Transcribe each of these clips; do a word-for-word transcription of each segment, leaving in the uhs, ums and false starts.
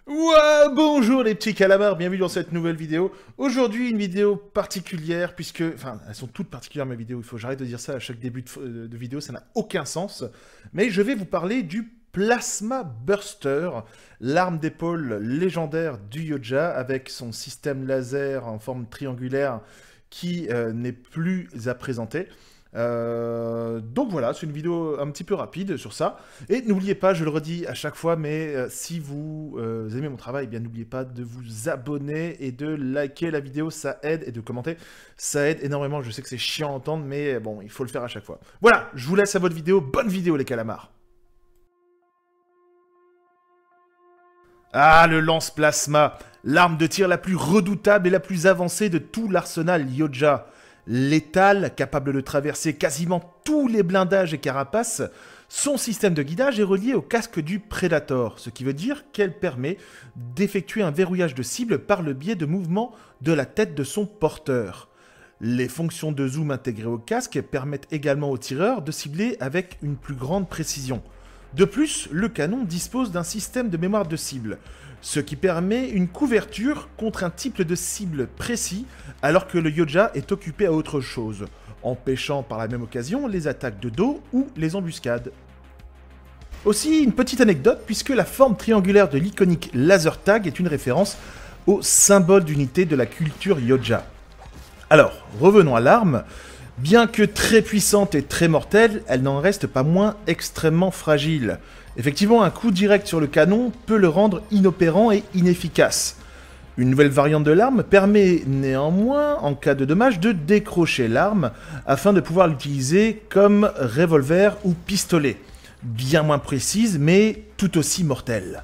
Ouais, bonjour les petits calamars, bienvenue dans cette nouvelle vidéo. Aujourd'hui, une vidéo particulière, puisque... Enfin, elles sont toutes particulières mes vidéos, il faut que j'arrête de dire ça à chaque début de, de vidéo, ça n'a aucun sens. Mais je vais vous parler du Plasma Burster, l'arme d'épaule légendaire du Yoja, avec son système laser en forme triangulaire qui euh, n'est plus à présenter. Euh, donc voilà, c'est une vidéo un petit peu rapide sur ça. Et n'oubliez pas, je le redis à chaque fois, mais euh, si vous euh, aimez mon travail, eh bien n'oubliez pas de vous abonner et de liker la vidéo, ça aide, et de commenter, ça aide énormément. Je sais que c'est chiant à entendre, mais bon, il faut le faire à chaque fois. Voilà, je vous laisse à votre vidéo. Bonne vidéo les calamars. Ah, le lance-plasma, l'arme de tir la plus redoutable et la plus avancée de tout l'arsenal Yoja. Létale, capable de traverser quasiment tous les blindages et carapaces, son système de guidage est relié au casque du Predator, ce qui veut dire qu'elle permet d'effectuer un verrouillage de cible par le biais de mouvements de la tête de son porteur. Les fonctions de zoom intégrées au casque permettent également au tireur de cibler avec une plus grande précision. De plus, le canon dispose d'un système de mémoire de cible, ce qui permet une couverture contre un type de cible précis, alors que le Yoja est occupé à autre chose, empêchant par la même occasion les attaques de dos ou les embuscades. Aussi, une petite anecdote, puisque la forme triangulaire de l'iconique laser tag est une référence au symbole d'unité de la culture Yoja. Alors, revenons à l'arme. Bien que très puissante et très mortelle, elle n'en reste pas moins extrêmement fragile. Effectivement, un coup direct sur le canon peut le rendre inopérant et inefficace. Une nouvelle variante de l'arme permet néanmoins, en cas de dommage, de décrocher l'arme afin de pouvoir l'utiliser comme revolver ou pistolet. Bien moins précise, mais tout aussi mortelle.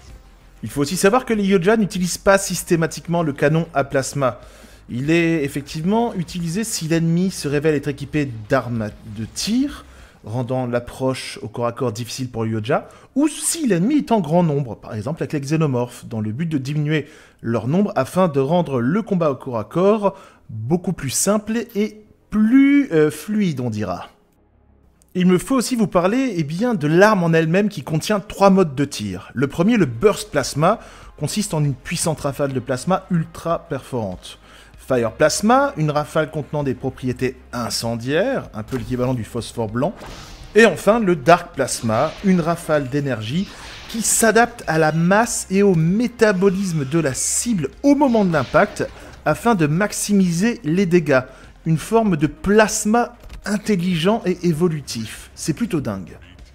Il faut aussi savoir que les Yoja n'utilisent pas systématiquement le canon à plasma. Il est effectivement utilisé si l'ennemi se révèle être équipé d'armes de tir, rendant l'approche au corps à corps difficile pour le Yoja, ou si l'ennemi est en grand nombre, par exemple avec les xénomorphes, dans le but de diminuer leur nombre afin de rendre le combat au corps à corps beaucoup plus simple et plus euh, fluide, on dira. Il me faut aussi vous parler eh bien, de l'arme en elle-même qui contient trois modes de tir. Le premier, le Burst Plasma, consiste en une puissante rafale de plasma ultra perforante. Fire Plasma, une rafale contenant des propriétés incendiaires, un peu l'équivalent du phosphore blanc. Et enfin, le Dark Plasma, une rafale d'énergie qui s'adapte à la masse et au métabolisme de la cible au moment de l'impact, afin de maximiser les dégâts. Une forme de plasma intelligent et évolutif. C'est plutôt dingue.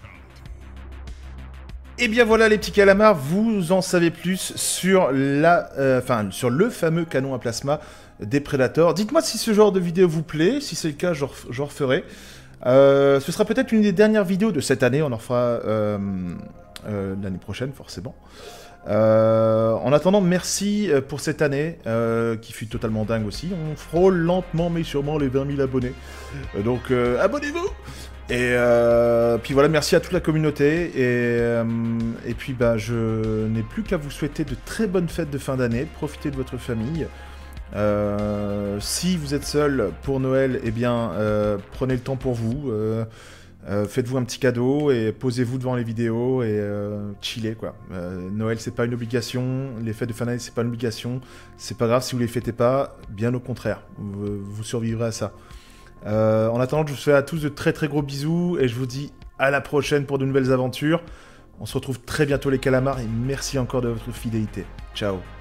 Et bien voilà les petits calamars, vous en savez plus sur, la, euh, enfin, sur le fameux canon à plasma des Predators. Dites-moi si ce genre de vidéo vous plaît, si c'est le cas, j'en referai. Euh, ce sera peut-être une des dernières vidéos de cette année, on en fera euh, euh, l'année prochaine forcément. Euh, en attendant, merci pour cette année, euh, qui fut totalement dingue aussi. On frôle lentement mais sûrement les vingt mille abonnés, euh, donc euh, abonnez-vous. Et euh, puis voilà, merci à toute la communauté, et, euh, et puis bah, je n'ai plus qu'à vous souhaiter de très bonnes fêtes de fin d'année, profitez de votre famille. Euh, si vous êtes seul pour Noël, eh bien euh, prenez le temps pour vous, euh, euh, faites-vous un petit cadeau et posez-vous devant les vidéos et euh, chillez quoi. Euh, Noël c'est pas une obligation, les fêtes de fin d'année c'est pas une obligation, c'est pas grave si vous les fêtez pas, bien au contraire, vous, vous survivrez à ça. Euh, en attendant, je vous fais à tous de très très gros bisous et je vous dis à la prochaine pour de nouvelles aventures. On se retrouve très bientôt les calamars et merci encore de votre fidélité. Ciao.